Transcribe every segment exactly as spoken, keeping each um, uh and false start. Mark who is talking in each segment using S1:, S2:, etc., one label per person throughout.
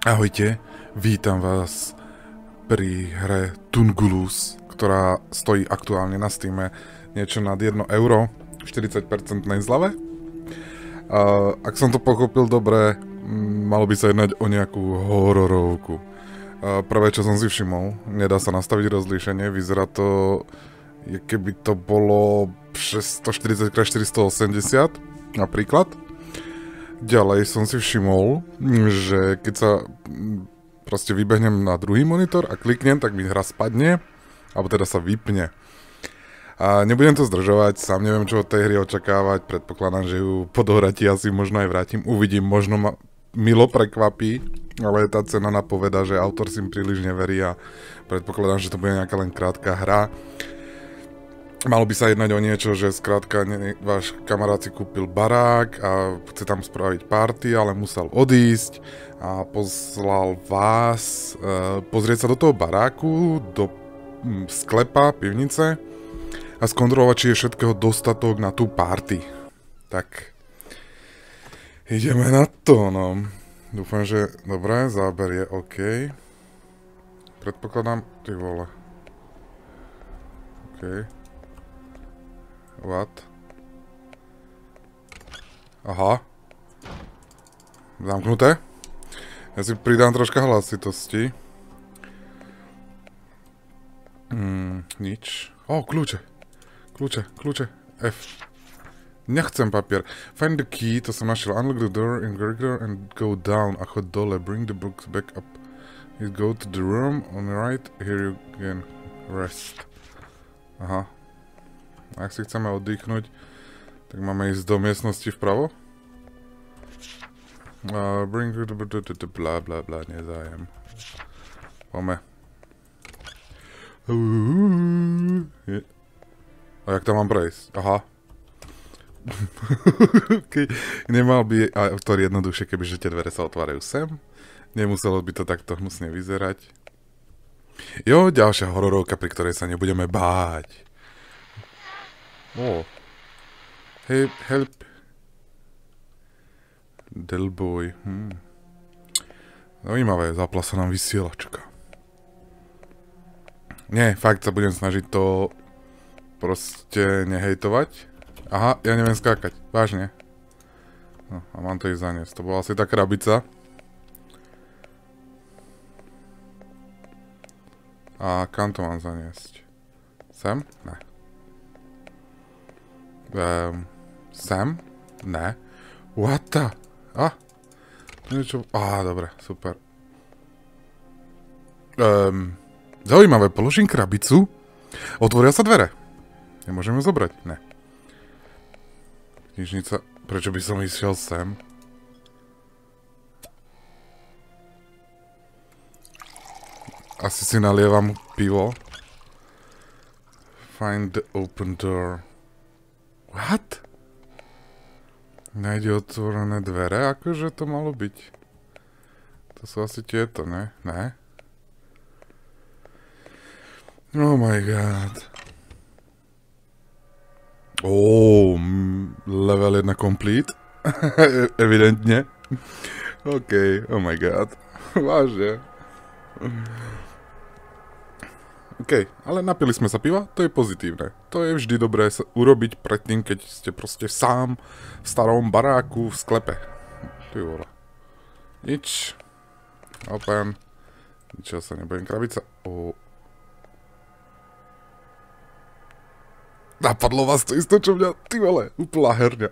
S1: Ahojte, vítam vás pri hre Tungulus, ktorá stojí aktuálne na Steame niečo nad jedno euro, štyridsať percent zlave. A ak som to pochopil dobre, malo by sa jednať o nejakú hororovku. A prvé, čo som si všimol, nedá sa nastaviť rozlíšenie, vyzerá to, keby to bolo šesťstoštyridsať krát štyristoosemdesiat napríklad. Ďalej som si všimol, že keď sa proste vybehnem na druhý monitor a kliknem, tak mi hra spadne, alebo teda sa vypne. A nebudem to zdržovať, sám neviem, čo od tej hry očakávať, predpokladám, že ju po dohratí asi možno aj vrátim, uvidím, možno ma milo prekvapí, ale tá cena napoveda, že autor si príliš neverí a predpokladám, že to bude nejaká len krátka hra. Malo by sa jednať o niečo, že skrátka ne, váš kamarát si kúpil barák a chce tam spraviť party, ale musel odísť a poslal vás e, pozrieť sa do toho baráku, do m, sklepa, pivnice a skontrolovať, či je všetkého dostatok na tú party. Tak, ideme na to, no. Dúfam, že dobré, záber je OK. Predpokladám, ty vole. OK. What? Aha. Zamknuté. Ja si pridám troška hlasitosti. Mm, nič. O, kľúče. Kľúče, kľúče. F. Nechcem papier. Find the key, to som našiel. Unlock the door in corridor and go down. A chod dole. Bring the books back up. You go to the room on the right. Here you can rest. Aha. Ak si chceme oddychnúť, tak máme ísť do miestnosti vpravo. Uh, bring bla bla bla, nezájem. Poďme. A jak tam mám prejsť? Aha. Okay. Nemal by autor jednoduchšie, kebyže tie dvere sa otvárajú sem. Nemuselo by to takto hnusne vyzerať. Jo, ďalšia hororovka, pri ktorej sa nebudeme báť. Oh. Hey, help. Delboy. Hm. Zaujímavé, zapla sa nám vysielačka. Nie, fakt sa budem snažiť to proste nehejtovať. Aha, ja neviem skákať. Vážne. No, a mám to ísť zaniesť. To bola asi tá krabica. A kam to mám zaniesť? Sem? Ne. Um, sem? Ne. What the? A? Niečo... Á, dobre, super. Um, zaujímavé, položím krabicu. Otvoria sa dvere. Nemôžeme zobrať? Ne. Knižnica... Prečo by som išiel sem? Asi si nalievam pivo. Find the open door. What? Nájde otvorené dvere? Akože to malo byť? To sú asi tieto, ne? Ne? Oh my god. Oh, level jedna complete. Evidentne. OK, oh my god. Vážne. OK, ale napili sme sa piva, to je pozitívne. To je vždy dobré sa urobiť predtým, keď ste proste sám v starom baráku v sklepe. Ty vole. Nič. Open. Ničo sa nebudem. Krabica. Oh. Napadlo vás to isto, čo mňa, ty vole, úplná herňa.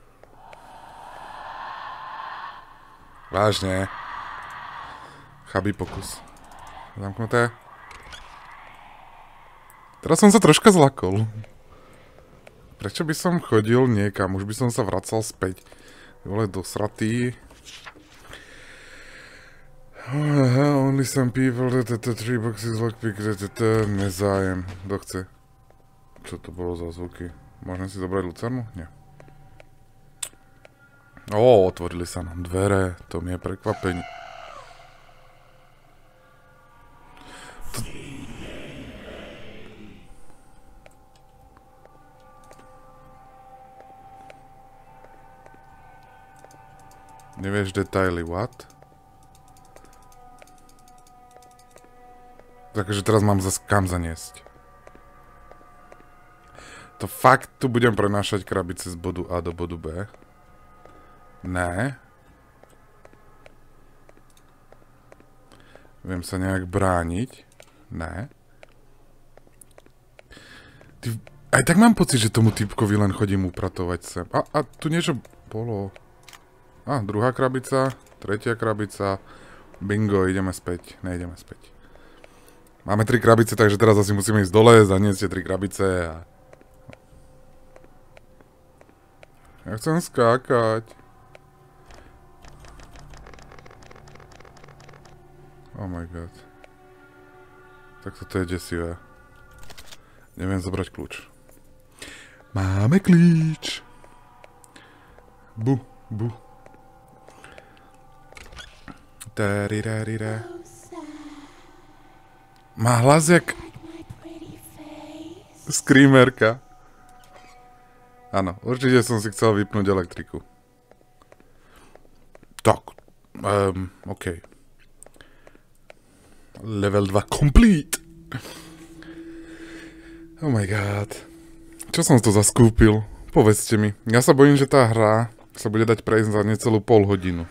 S1: Vážne. Chabý pokus. Zamknuté. Teraz som sa troška zlakol. Prečo by som chodil niekam? Už by som sa vracal späť. Vole, dosratý. Only some people, three boxes lockpick, nezájem. Kto chce? Čo to bolo za zvuky? Môžem si zobrať lucernu? Nie. Ó, otvorili sa nám dvere. To mi je prekvapenie. Nevieš detaily, what? Takže teraz mám zase kam zaniesť. To fakt tu budem prenášať krabice z bodu A do bodu B. Ne. Viem sa nejak brániť. Ne. Ty, aj tak mám pocit, že tomu typkovi len chodím upratovať sem. A, a tu niečo bolo. A, druhá krabica, tretia krabica. Bingo, ideme späť. Nejdeme späť. Máme tri krabice, takže teraz asi musíme ísť dole, zaniesť tie tri krabice a... Ja chcem skákať. Oh my god. Tak toto je desivé. Neviem zobrať kľúč. Máme klíč. Bu, bu. Tarirarira. Má hlas jak... Screamerka. Áno, určite som si chcel vypnúť elektriku. Tak. Um, OK. Level dva complete. Oh my god. Čo som to zaskúpil? Povedzte mi. Ja sa bojím, že tá hra sa bude dať prejsť za necelú pol hodinu.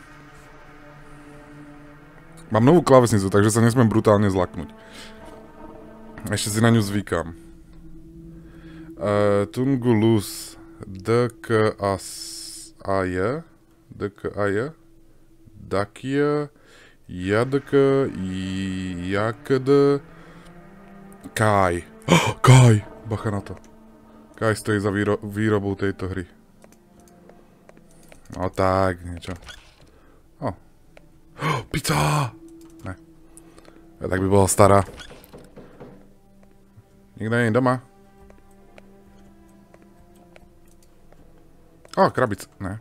S1: Mám novú klávesnicu, takže sa nesmiem brutálne zlaknúť. Ešte si na ňu zvykam. Uh, Tungulus. D K A J. D K A J. Dakia. Jadk. Jakd. Kaj. Oh, Kaj. Bacha na to. Kaj stojí za výro výrobou tejto hry. No tak, niečo. Oh. Oh, pizza! Ne. Ja, tak by bola stará. Nikto nie je doma. Ó, krabice, ne.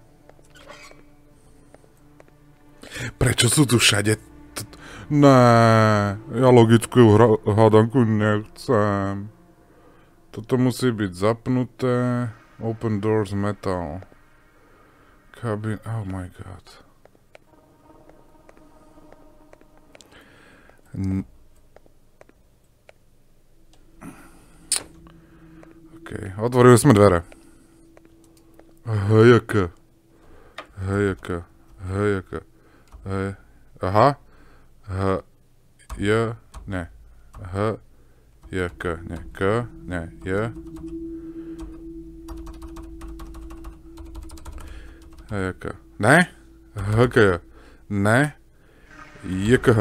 S1: Prečo sú tu všade... Ne, ja logickú hádanku nechcem. Toto musí byť zapnuté. Open doors metal. Cabin, oh my god. N OK, otvorili sme dvere. Hejaka. Hejaka. Hejaka. Hej. Aha. H. J. Ne. H. J. K. Ne. K. Ne. J. Hejaka. Ne. H. K. J. Ne. J. K. H.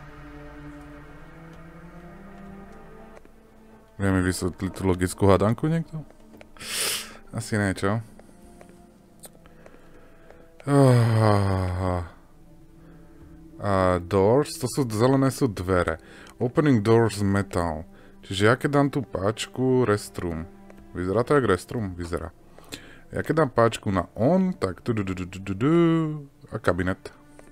S1: Vie mi vysvetliť tú logickú hádanku niekto? Asi nie, čo? Uh, uh, doors, to sú zelené sú dvere. Opening doors metal. Čiže ja keď dám tú páčku restroom. Vyzerá to jak restroom? Vyzerá. Ja keď dám páčku na on, tak tu, tu, tu, tu, tu, tu, a kabinet.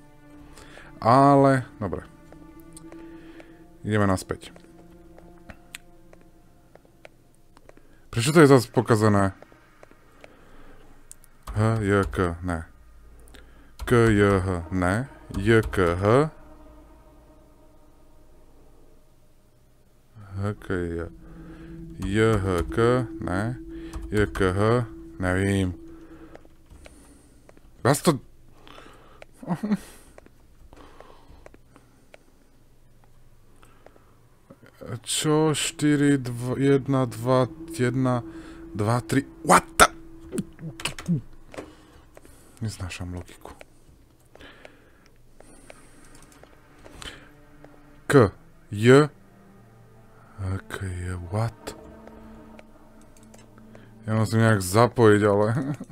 S1: Ale, dobre. Ideme naspäť. Prečo to je zase pokazané? H, J, K, ne. K, J, H, ne. J, K, H. H, K, J. J, H, K, ne. J, K, H, nevím. Vás to... Čo? štyri, dva, jedna, dva, jedna, dva, tri... What the... Neznášam logiku. K, J... K, J, what? Ja musím nejak zapojiť, ale...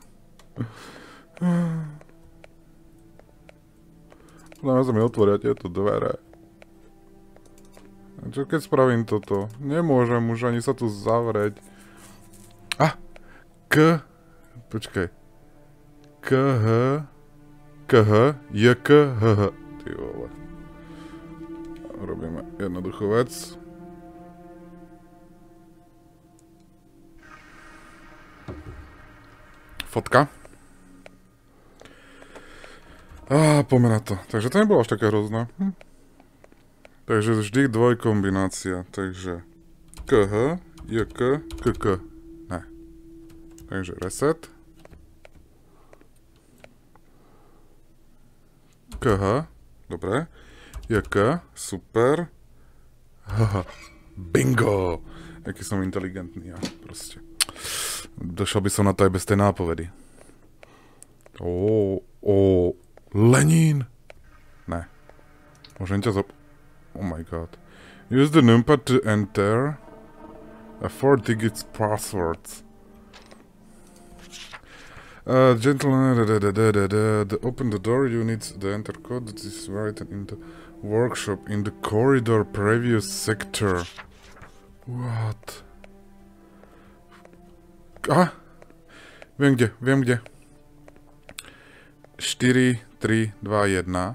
S1: Podľa sa mi otvoria tieto dvere. Čo keď spravím toto? Nemôžem už ani sa tu zavrieť. A! K... Počkaj. K, H... K, H... J, K, H, H. Ty vole. Robíme jednoduchú vec. Fotka. Á, poďme na to. Takže to nebolo až také hrozné. Hm. Takže vždy dvojkombinácia, takže kh, jk, kk, ne. Takže reset. Kh, dobre. Jk, super. Haha, bingo! Aký som inteligentný, ja proste. Došel by som na to aj bez tej nápovedy. Ó, ó, Lenin! Ne. Môžem ťa zop... Oh my god. Use the numpad to enter a four digits password. Uh, gentlemen, da, da, da, da, da, da, open the door, you need the enter code that is written in the workshop in the corridor previous sector. What? Ah! Viem kde, viem kde. štyri, tri, dva, jeden.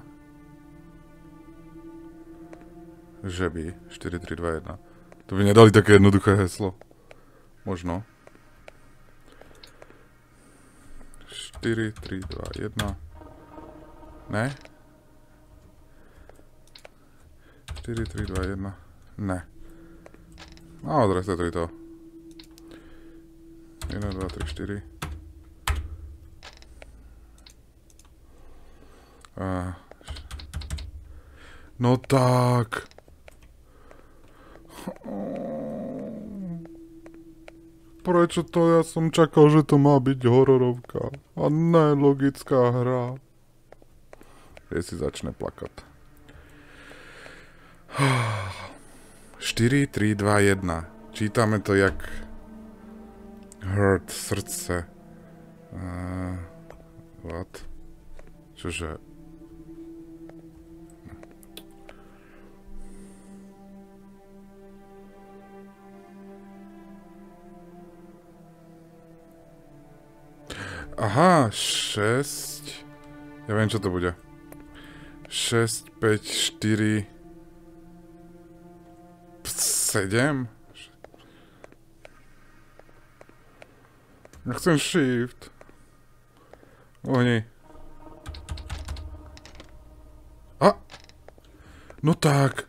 S1: Že by. štyri, tri, dva, jeden. To by nedali také jednoduché heslo. Možno. štyri, tri, dva, jeden. Ne? štyri, tri, dva, jeden. Ne. No, zresetuj to. jeden, dva, tri, štyri. A... No tak. Prečo to? Ja som čakal, že to má byť hororovka. A ne logická hra. Je si začne plakať. štyri, tri, dva, jeden. Čítame to jak heart, srdce. Uh, what? Čože? Aha, šesť. Ja viem, čo to bude. šesť, päť, štyri, sedem. Ja chcem shift. Ohni. A! No tak.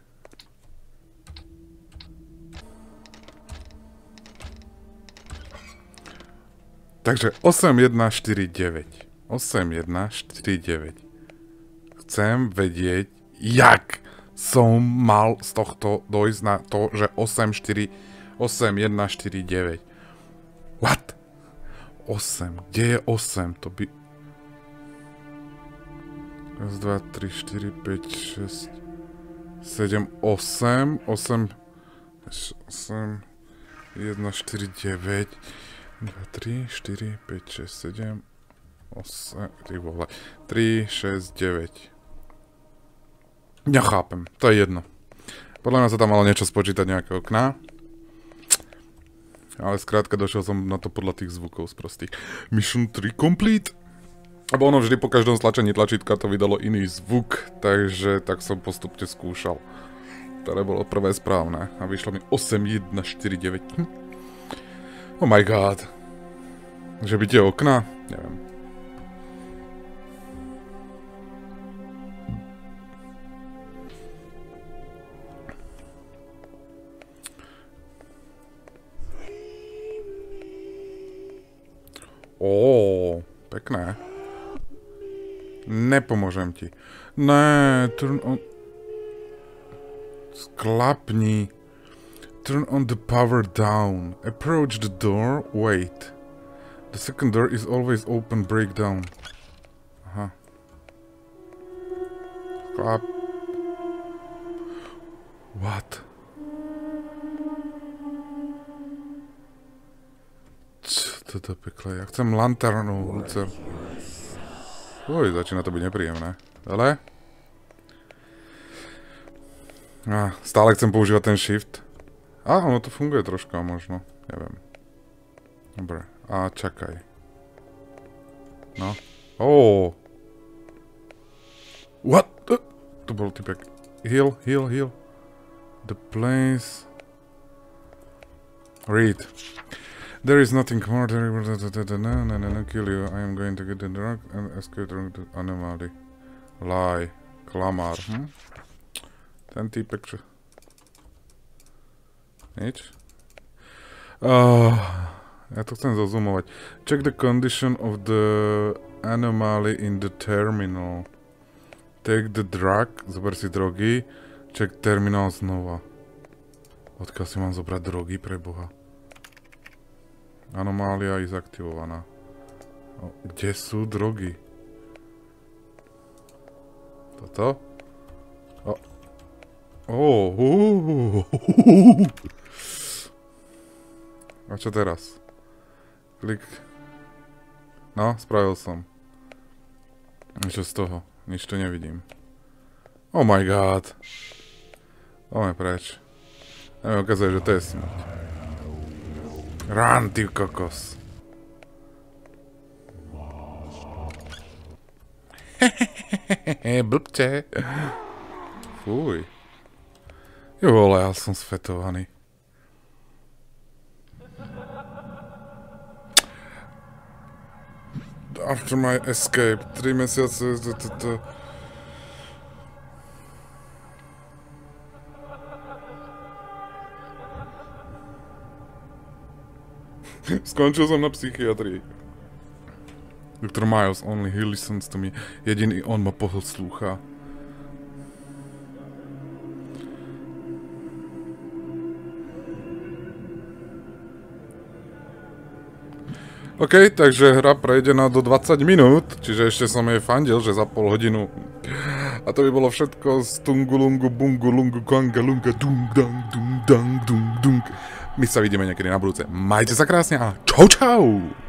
S1: Takže osem, jeden, štyri, deväť. osem, jeden, štyri, deväť. Chcem vedieť, jak som mal z tohto dojsť na to, že osem, štyri, osem, jeden, štyri, deväť. What? osem. Kde je osem? To by... raz, dva, tri, štyri, päť, šesť, sedem, osem. osem, osem, jeden, štyri, deväť. dva, tri, štyri, päť, šesť, sedem, osem, ty vole, tri, šesť, deväť. Nechápem, to je jedno. Podľa mňa sa tam malo niečo spočítať, nejaké okná. Ale skrátka došiel som na to podľa tých zvukov z prostých. Mission tri complete. Abo ono vždy po každom stlačení tlačítka to vydalo iný zvuk, takže tak som postupne skúšal. To nebolo prvé správne a vyšlo mi osem, jeden, štyri, deväť. Hm. Oh my god. Že by tie okna? Neviem. Ó, pekné. Nepomôžem ti. Ne, turn on... Sklapni. Turn on the power down. Approach the door. Wait. The second door is always open. Break down. Aha. Klap. What? Čo to pekle? Ja chcem lanternu. Lucer. Uj, začína to byť nepríjemné. Ale? Ah, stále chcem používať ten shift. Á, ono to funguje troška možno. Neviem. Dobre. A čakaj. No. Oh. What? Uh, to bol typek. Heal, heal, heal. The place. Read. There is nothing more terrible than no, no, no, no, kill you. I am going to get the drug and escape the anomaly. Lie. Klamár. Hm? Ten týpek, čo... Nič? Oh, ja to chcem zozumovať. Check the condition of the anomaly in the terminal. Take the drug, zober si drogy. Check terminal znova. Odkiaľ si mám zobrať drogy, pre Boha? Anomália je zaktivovaná. No, kde sú drogy? Toto? O. Oh, uh, uh, a čo teraz? Klik. No, spravil som. Čo z toho? Nič tu nevidím. Oh my god. Poďme preč. A mi ukazuje, že to je smrť. Run, ty kokos. Hehehehe, blbče. Fuj. Jo vole, ja som sfetovaný. After my escape, tri mesiace... Skončil som na psychiatrii. doktor Miles, only he listens to me. Jediný on ma poslúcha. OK, takže hra prejde na do dvadsať minút, čiže ešte som jej fandil, že za pol hodinu. A to by bolo všetko z Tungulungu, Bungulungu, Kangalunga, Dung, Dang, Dung, Dang, Dung, Dung. My sa vidíme niekedy na budúce. Majte sa krásne a čau, čau!